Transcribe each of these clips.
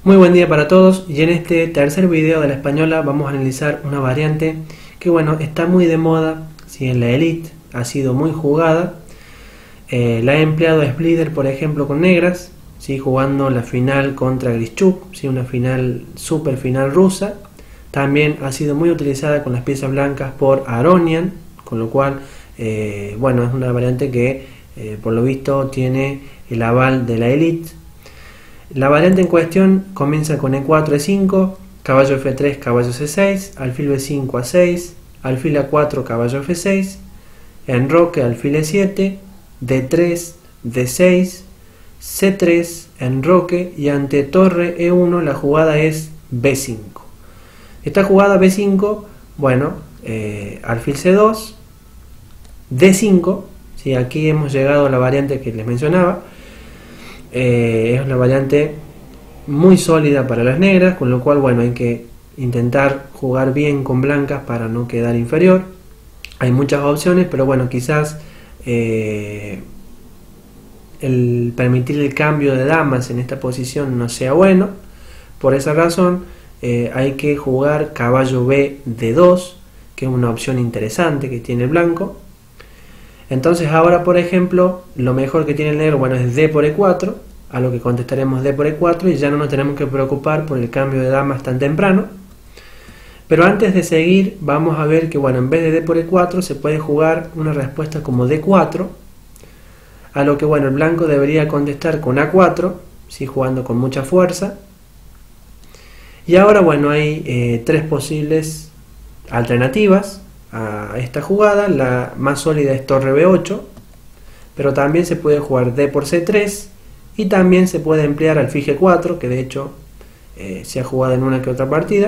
Muy buen día para todos, y en este tercer video de la española vamos a analizar una variante que bueno, está muy de moda, ¿sí? En la Elite, ha sido muy jugada. La ha empleado Splitter, por ejemplo, con negras, ¿sí? Jugando la final contra Grischuk, ¿sí? Una final, super final rusa. También ha sido muy utilizada con las piezas blancas por Aronian, con lo cual, bueno, es una variante que por lo visto tiene el aval de la Elite. La variante en cuestión comienza con E4, E5, caballo F3, caballo C6, alfil B5, A6, alfil A4, caballo F6, enroque, alfil E7, D3, D6, C3, enroque, y ante torre E1 la jugada es B5. Esta jugada B5, bueno, alfil C2, D5, ¿sí? Aquí hemos llegado a la variante que les mencionaba. Es una variante muy sólida para las negras, con lo cual bueno, hay que intentar jugar bien con blancas para no quedar inferior. Hay muchas opciones, pero bueno, quizás el permitir el cambio de damas en esta posición no sea bueno. Por esa razón hay que jugar caballo B D2, que es una opción interesante que tiene el blanco. Entonces ahora, por ejemplo, lo mejor que tiene el negro, bueno, es D por E4, a lo que contestaremos D por E4 y ya no nos tenemos que preocupar por el cambio de damas tan temprano. Pero antes de seguir, vamos a ver que, bueno, en vez de D por E4 se puede jugar una respuesta como D4, a lo que, bueno, el blanco debería contestar con A4, ¿sí? Jugando con mucha fuerza. Y ahora, bueno, hay tres posibles alternativas a esta jugada. La más sólida es torre B8, pero también se puede jugar D por C3 y también se puede emplear alfil G4, que de hecho se ha jugado en una que otra partida.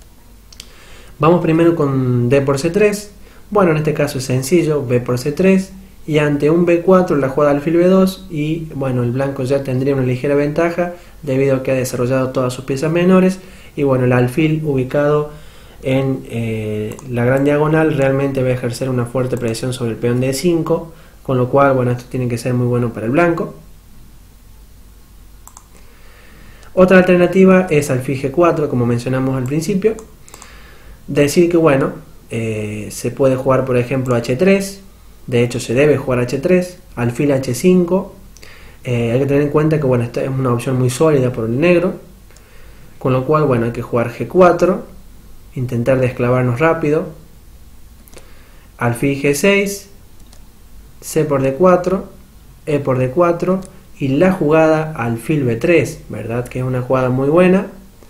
Vamos primero con D por C3. Bueno, en este caso es sencillo, B por C3, y ante un B4 la jugada alfil B2, y bueno, el blanco ya tendría una ligera ventaja debido a que ha desarrollado todas sus piezas menores, y bueno, el alfil ubicado en la gran diagonal realmente va a ejercer una fuerte presión sobre el peón de E5, con lo cual, bueno, esto tiene que ser muy bueno para el blanco. Otra alternativa es alfil G4, como mencionamos al principio. Decir que, bueno, se puede jugar, por ejemplo, H3, de hecho se debe jugar H3, alfil H5. Hay que tener en cuenta que, bueno, esta es una opción muy sólida por el negro, con lo cual, bueno, hay que jugar G4, intentar desclavarnos rápido, alfil G6, C por D4, E por D4 y la jugada alfil B3, ¿verdad? Que es una jugada muy buena.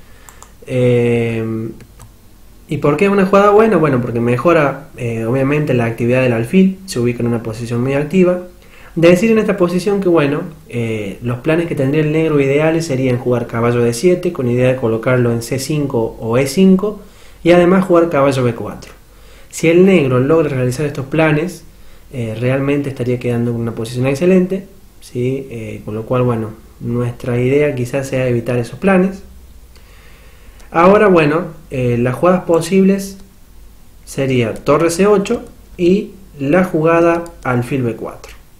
¿Y por qué es una jugada buena? Bueno, porque mejora obviamente la actividad del alfil, se ubica en una posición muy activa. De decir en esta posición que, bueno, los planes que tendría el negro ideales serían jugar caballo D7 con idea de colocarlo en C5 o E5, y además jugar caballo B4. Si el negro logra realizar estos planes, realmente estaría quedando en una posición excelente, ¿sí? Con lo cual, bueno, nuestra idea quizás sea evitar esos planes. Ahora, bueno, las jugadas posibles sería torre C8 y la jugada alfil B4.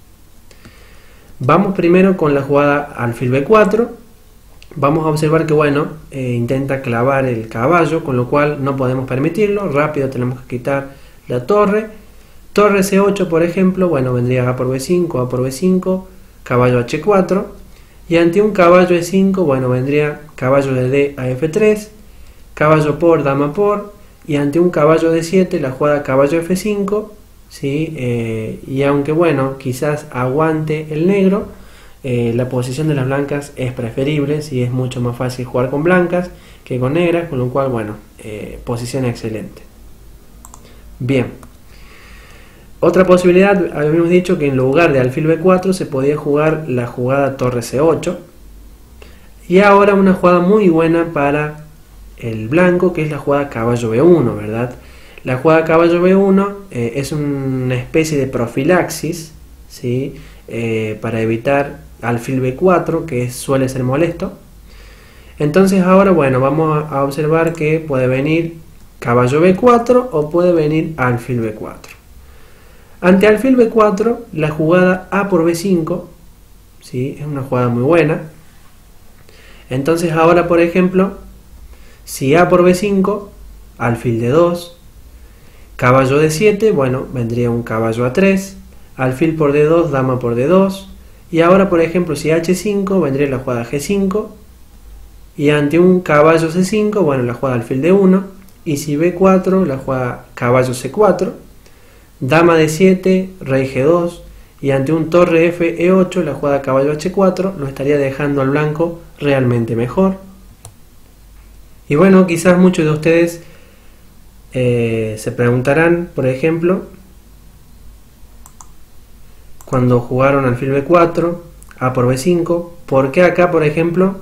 Vamos primero con la jugada alfil B4. Vamos a observar que, bueno, intenta clavar el caballo, con lo cual no podemos permitirlo. Rápido tenemos que quitar la torre. Torre C8, por ejemplo, bueno, vendría A por B5, A por B5, caballo H4. Y ante un caballo E5, bueno, vendría caballo de D a F3, caballo por, dama por. Y ante un caballo D7, la jugada caballo F5, ¿sí? Y aunque, bueno, quizás aguante el negro, la posición de las blancas es preferible, ¿sí? Es mucho más fácil jugar con blancas que con negras, con lo cual, bueno, posición excelente. Bien. Otra posibilidad, habíamos dicho que en lugar de alfil B4 se podía jugar la jugada torre C8. Y ahora una jugada muy buena para el blanco, que es la jugada caballo B1, ¿verdad? La jugada caballo B1 es una especie de profilaxis, ¿sí? Para evitar alfil B4, que suele ser molesto. Entonces ahora, bueno, vamos a observar que puede venir caballo B4 o puede venir alfil B4. Ante alfil B4, la jugada A por B5, ¿sí? Es una jugada muy buena. Entonces ahora, por ejemplo, si A por B5, alfil de 2, caballo de 7, bueno, vendría un caballo A3, alfil por D2, dama por D2, y ahora, por ejemplo, si H5, vendría la jugada G5, y ante un caballo C5, bueno, la jugada alfil D1, y si B4, la jugada caballo C4, dama D7, rey G2, y ante un torre F E8, la jugada caballo H4, lo estaría dejando al blanco realmente mejor. Y bueno, quizás muchos de ustedes se preguntarán, por ejemplo, cuando jugaron alfil B4, A por B5, ¿por qué acá, por ejemplo,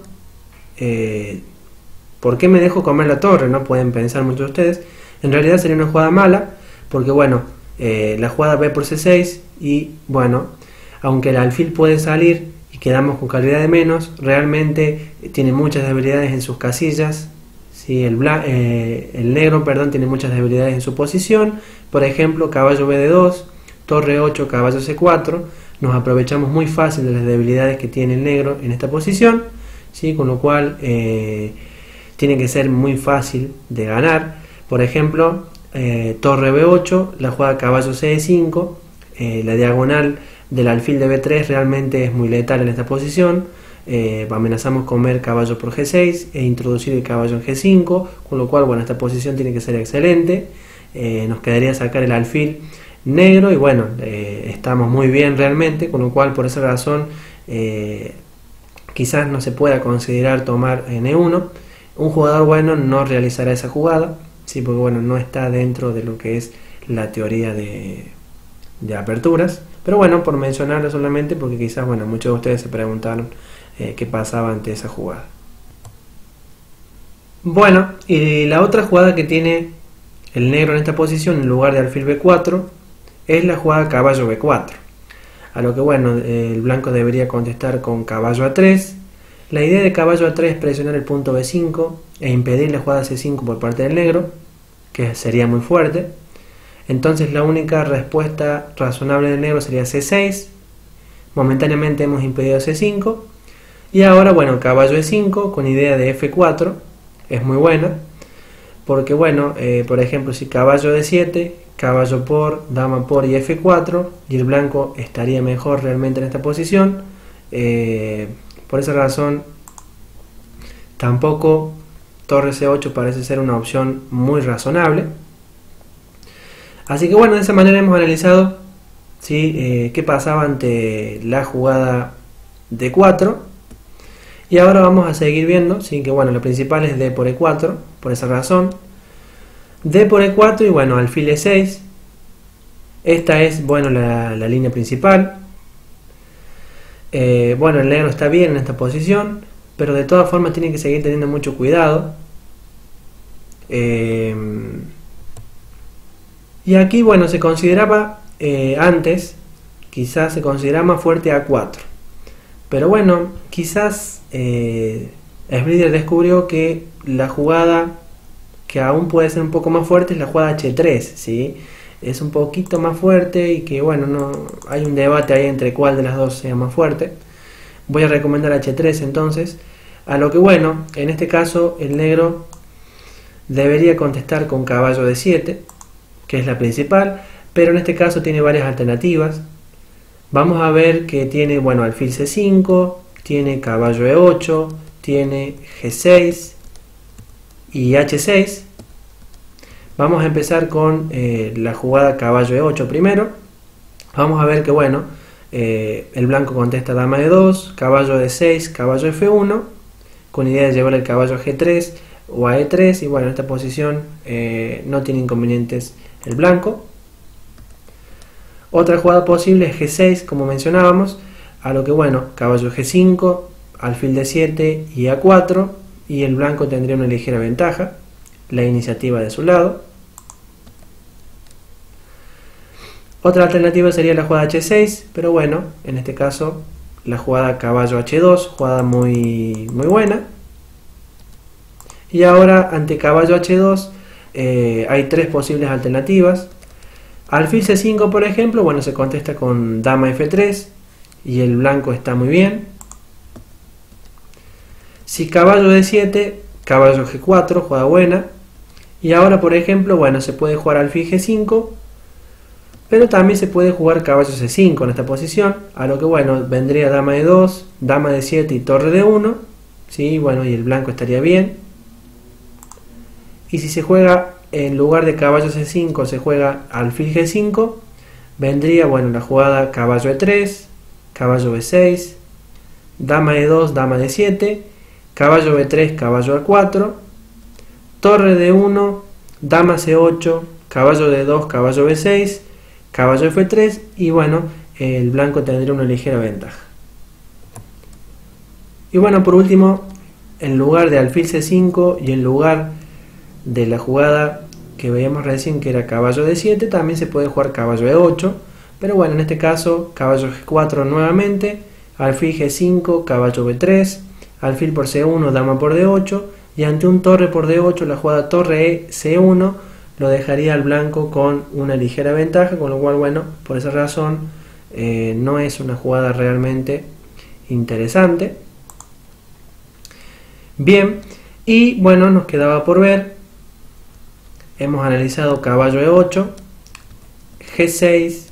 por qué me dejo comer la torre? No pueden pensar muchos de ustedes. En realidad sería una jugada mala, porque bueno, la jugada B por C6, y bueno, aunque el alfil puede salir y quedamos con calidad de menos, realmente tiene muchas debilidades en sus casillas. Sí, el negro, perdón, tiene muchas debilidades en su posición. Por ejemplo, caballo B de 2, torre 8, caballo C4. Nos aprovechamos muy fácil de las debilidades que tiene el negro en esta posición, ¿sí? Con lo cual tiene que ser muy fácil de ganar. Por ejemplo, torre B8, la jugada caballo C5, la diagonal del alfil de B3 realmente es muy letal en esta posición. Amenazamos con ver caballo por G6 e introducir el caballo en G5, con lo cual, bueno, esta posición tiene que ser excelente. Nos quedaría sacar el alfil negro y bueno, estamos muy bien realmente, con lo cual, por esa razón, quizás no se pueda considerar tomar N1. Un jugador bueno no realizará esa jugada, ¿sí? Porque bueno, no está dentro de lo que es la teoría de aperturas. Pero bueno, por mencionarlo solamente, porque quizás, bueno, muchos de ustedes se preguntaron qué pasaba ante esa jugada. Bueno, y la otra jugada que tiene el negro en esta posición, en lugar de alfil B4, es la jugada caballo B4. A lo que bueno, el blanco debería contestar con caballo A3. La idea de caballo A3 es presionar el punto B5 e impedir la jugada C5 por parte del negro, que sería muy fuerte. Entonces la única respuesta razonable del negro sería C6. Momentáneamente hemos impedido C5. Y ahora, bueno, caballo E5 con idea de F4 es muy buena. Porque bueno, por ejemplo, si caballo D7, caballo por, dama por y F4, y el blanco estaría mejor realmente en esta posición. Por esa razón, tampoco torre C8 parece ser una opción muy razonable. Así que bueno, de esa manera hemos analizado, ¿sí? Qué pasaba ante la jugada D4. Y ahora vamos a seguir viendo, ¿sí? Que bueno, lo principal es D por E4, por esa razón. D por E4 y bueno, alfil E6. Esta es, bueno, la línea principal. Bueno, el negro está bien en esta posición, pero de todas formas tiene que seguir teniendo mucho cuidado. Y aquí, bueno, se consideraba antes, quizás se consideraba más fuerte A4. Pero bueno, quizás Sbrider descubrió que la jugada que aún puede ser un poco más fuerte es la jugada H3, ¿sí? Es un poquito más fuerte y que bueno, no hay un debate ahí entre cuál de las dos sea más fuerte. Voy a recomendar H3 entonces. A lo que bueno, en este caso el negro debería contestar con caballo D7, que es la principal, pero en este caso tiene varias alternativas. Vamos a ver que tiene, bueno, alfil C5, tiene caballo E8, tiene G6 y H6. Vamos a empezar con la jugada caballo E8 primero. Vamos a ver que bueno, el blanco contesta dama E2, caballo D6, caballo F1, con idea de llevar el caballo a G3 o a E3, y bueno, en esta posición no tiene inconvenientes el blanco. Otra jugada posible es G6, como mencionábamos, a lo que bueno, caballo G5, alfil D7 y A4, y el blanco tendría una ligera ventaja, la iniciativa de su lado. Otra alternativa sería la jugada H6, pero bueno, en este caso la jugada caballo H2, jugada muy buena. Y ahora ante caballo H2 hay tres posibles alternativas. Alfil C5, por ejemplo, bueno, se contesta con dama F3 y el blanco está muy bien. Si caballo D7, caballo G4, jugada buena. Y ahora, por ejemplo, bueno, se puede jugar alfil G5, pero también se puede jugar caballo C5 en esta posición, a lo que, bueno, vendría dama D2, dama D7 y torre D1, ¿sí? Bueno, y el blanco estaría bien. Y si se juega, en lugar de caballo C5, se juega alfil G5, vendría, bueno, la jugada caballo E3, caballo B6, dama E2, dama D7, caballo B3, caballo A4, torre D1, dama C8, caballo D2, caballo B6, caballo F3 y bueno, el blanco tendría una ligera ventaja. Y bueno, por último, en lugar de alfil C5 y en lugar de la jugada que veíamos recién que era caballo D7, también se puede jugar caballo E8, pero bueno, en este caso caballo G4 nuevamente, alfil G5, caballo B3, alfil por C1, dama por D8, y ante un torre por D8, la jugada torre E C1 lo dejaría al blanco con una ligera ventaja, con lo cual, bueno, por esa razón no es una jugada realmente interesante. Bien, y bueno, nos quedaba por ver, hemos analizado caballo E8, G6,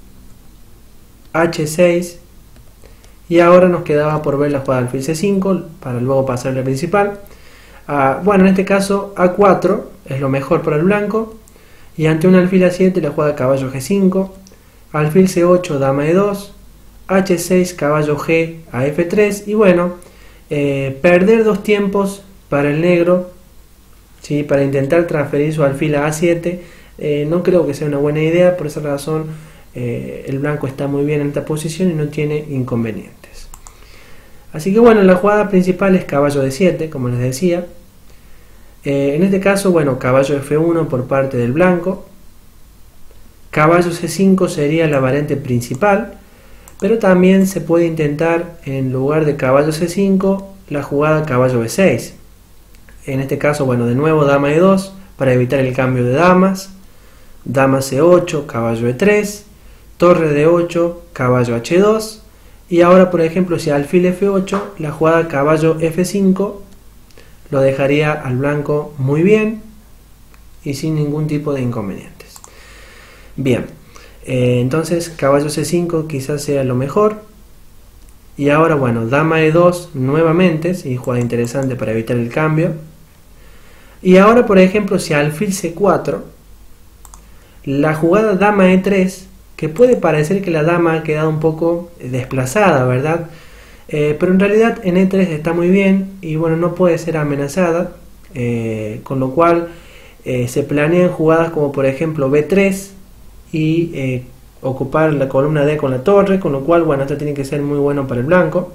H6, y ahora nos quedaba por ver la jugada alfil C5 para luego pasar a la principal. Bueno, en este caso A4 es lo mejor para el blanco, y ante un alfil A7 la jugada caballo G5, alfil C8, dama E2, H6, caballo G a F3, y bueno, perder dos tiempos para el negro, ¿sí? Para intentar transferir su alfil a A7, no creo que sea una buena idea. Por esa razón el blanco está muy bien en esta posición y no tiene inconvenientes. Así que bueno, la jugada principal es caballo D7, como les decía. En este caso, bueno, caballo F1 por parte del blanco, caballo C5 sería la variante principal, pero también se puede intentar, en lugar de caballo C5, la jugada caballo B6. En este caso, bueno, de nuevo dama E2 para evitar el cambio de damas, dama C8, caballo E3, torre D8, caballo H2, y ahora, por ejemplo, si alfil F8, la jugada caballo F5 lo dejaría al blanco muy bien y sin ningún tipo de inconvenientes. Bien, entonces caballo C5 quizás sea lo mejor. Y ahora, bueno, dama E2 nuevamente, ¿sí? Jugada interesante para evitar el cambio. Y ahora, por ejemplo, si alfil C4, la jugada dama E3, que puede parecer que la dama ha quedado un poco desplazada, ¿verdad? Pero en realidad en E3 está muy bien y bueno, no puede ser amenazada, con lo cual se planean jugadas como por ejemplo B3 y ocupar la columna D con la torre, con lo cual, bueno, esto tiene que ser muy bueno para el blanco.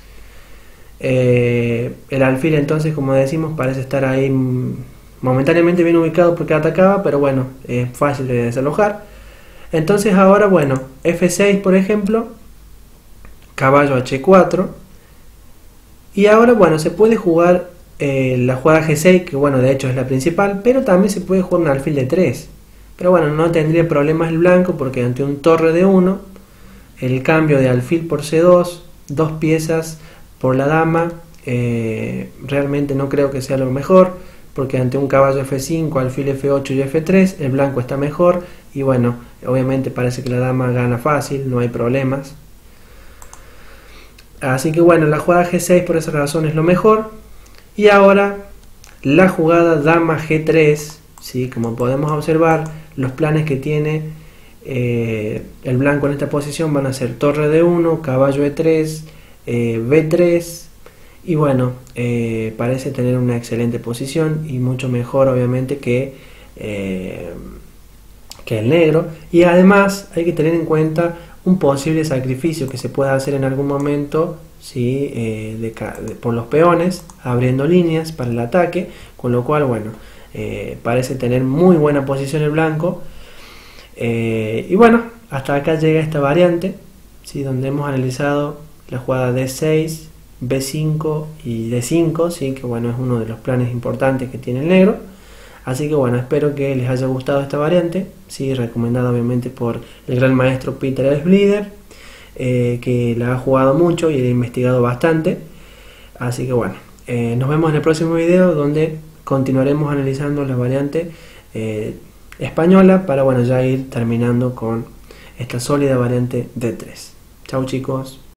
El alfil entonces, como decimos, parece estar ahí momentáneamente bien ubicado porque atacaba, pero bueno, es fácil de desalojar. Entonces ahora, bueno, F6 por ejemplo, caballo H4, y ahora, bueno, se puede jugar la jugada G6, que bueno, de hecho es la principal, pero también se puede jugar un alfil de 3. Pero bueno, no tendría problemas el blanco porque ante un torre de 1, el cambio de alfil por C2, dos piezas por la dama, realmente no creo que sea lo mejor, porque ante un caballo F5, alfil F8 y F3, el blanco está mejor, y bueno, obviamente parece que la dama gana fácil, no hay problemas. Así que bueno, la jugada G6 por esa razón es lo mejor. Y ahora la jugada dama G3, ¿sí? Como podemos observar, los planes que tiene el blanco en esta posición van a ser torre D1, caballo E3, B3, y bueno, parece tener una excelente posición y mucho mejor obviamente que el negro. Y además hay que tener en cuenta un posible sacrificio que se pueda hacer en algún momento, ¿sí? Por los peones, abriendo líneas para el ataque, con lo cual, bueno, parece tener muy buena posición el blanco. Y bueno, hasta acá llega esta variante, ¿sí? Donde hemos analizado la jugada D6, B5 y D5, ¿sí? Que bueno, es uno de los planes importantes que tiene el negro. Así que bueno, espero que les haya gustado esta variante, ¿sí? Recomendada obviamente por el gran maestro Peter Elsblider, que la ha jugado mucho y ha investigado bastante. Así que bueno, Nos vemos en el próximo video, donde continuaremos analizando la variante española para, bueno, ya ir terminando con esta sólida variante D3. Chau chicos.